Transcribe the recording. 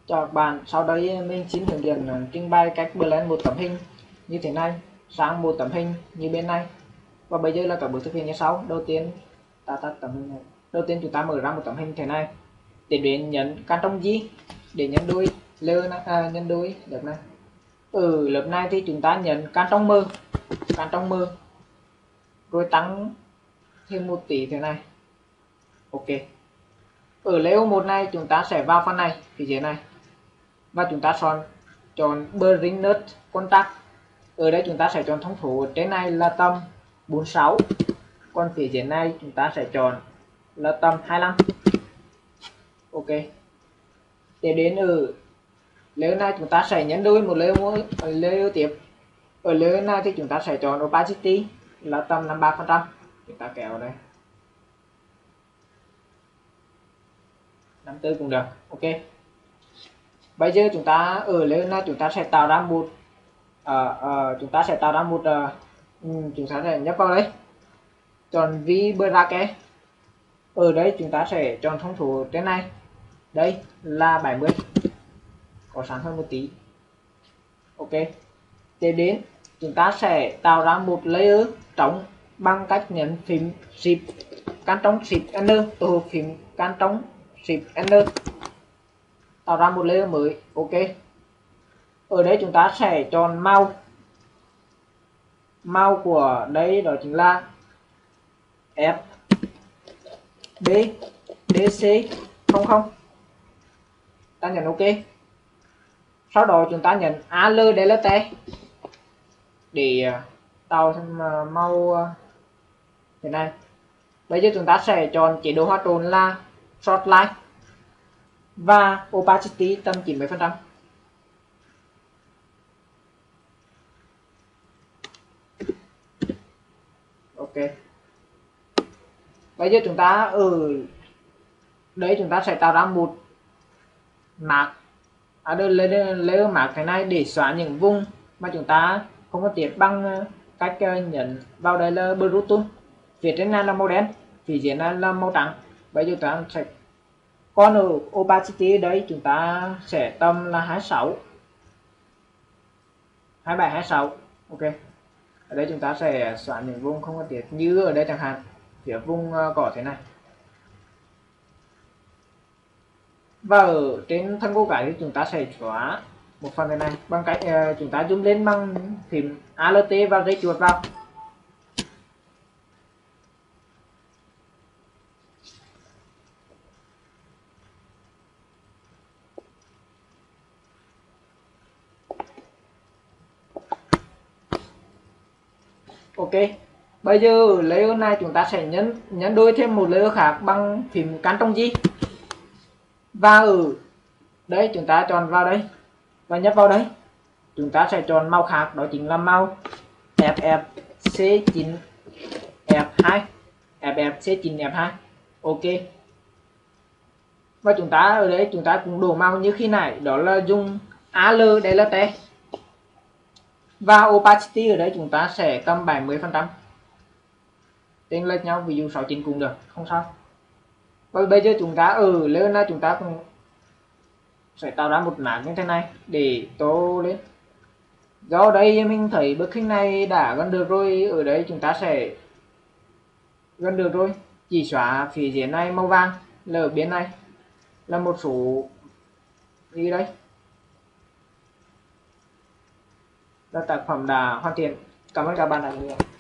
Chào các bạn, sau đây mình xin hướng dẫn trình bày cách blend một tấm hình như thế này sang một tấm hình như bên này. Và bây giờ là các bước thực hiện như sau. Đầu tiên ta tắt tấm hình này. Đầu tiên chúng ta mở ra một tấm hình thế này. Tiếp đến nhấn Ctrl J để nhân đôi lơ nhân đôi lớp này. Ở lớp này thì chúng ta nhấn Ctrl M rồi tăng thêm một tí thế này. Ok. Ở layer 1 này chúng ta sẽ vào phần này phía dưới này và chúng ta chọn Bring Nut Contact. Ở đây chúng ta sẽ chọn thông số trên này là tầm 46, còn phía dưới này chúng ta sẽ chọn là tầm 25. Ok. Tiếp đến ở layer này chúng ta sẽ nhấn đôi một layer tiếp. Ở layer này thì chúng ta sẽ chọn opacity là tầm 53%. Chúng ta kéo đây 54 cũng được. Ok. Bây giờ chúng ta ở layer này chúng ta sẽ tạo ra một chúng ta sẽ nhấp vào đây, chọn V-bracket. Ở đây chúng ta sẽ chọn thông số trên này, đây là 70, có sáng hơn một tí. Ok. Tiếp đến chúng ta sẽ tạo ra một layer trống bằng cách nhấn phím Shift Ctrl Shift Enter, phím Ctrl Shift Enter, tạo ra một layer mới. Ok. Ở đây chúng ta sẽ chọn màu của đây, đó chính là F B DC 00. Ta nhấn ok. Sau đó chúng ta nhấn Alt Delete để tạo thành màu thế này. Bây giờ chúng ta sẽ chọn chế độ hòa trộn là Short Line và opacity tầm 90%. Ok. Bây giờ chúng ta ở đây chúng ta sẽ tạo ra một mạc layer mạc thế này để xóa những vùng mà chúng ta không có tiết bằng cách nhấn vào đây là Brush Tool. Phía trên này là màu đen, phía dưới này là màu trắng. Bây giờ chúng ta sẽ còn ở opacity đấy chúng ta sẽ tầm là 26, 27, 26. Ok. Ở đây chúng ta sẽ xóa những vùng không có tiết, như ở đây chẳng hạn phía vùng cỏ thế này. Và ở trên thân cô gái thì chúng ta sẽ xóa một phần thế này bằng cách chúng ta zoom lên bằng phím Alt và dây chuột vào. Ok. Bây giờ layer này chúng ta sẽ nhấn đôi thêm một layer khác bằng phím Ctrl J. Và ở đây chúng ta chọn vào đây và nhấp vào đây. Chúng ta sẽ chọn màu khác, đó chính là màu FFC9F2. FFC9F2. Ok. Và chúng ta ở đây chúng ta cũng đổ màu như khi nãy, đó là dùng Alt Delete. Và opacity ở đây chúng ta sẽ tầm 70%. Chênh lệch nhau, ví dụ 69 cũng được, không sao. Và bây giờ chúng ta ở layer này chúng ta cũng sẽ tạo ra một mảng như thế này để tô lên. Do đây mình thấy bức hình này đã gần được rồi, ở đây chúng ta sẽ gần được rồi, chỉ xóa phía dưới này màu vàng, là ở bên này là một số gì đây là tác phẩm đã hoàn thiện. Cảm ơn các bạn đã theo dõi.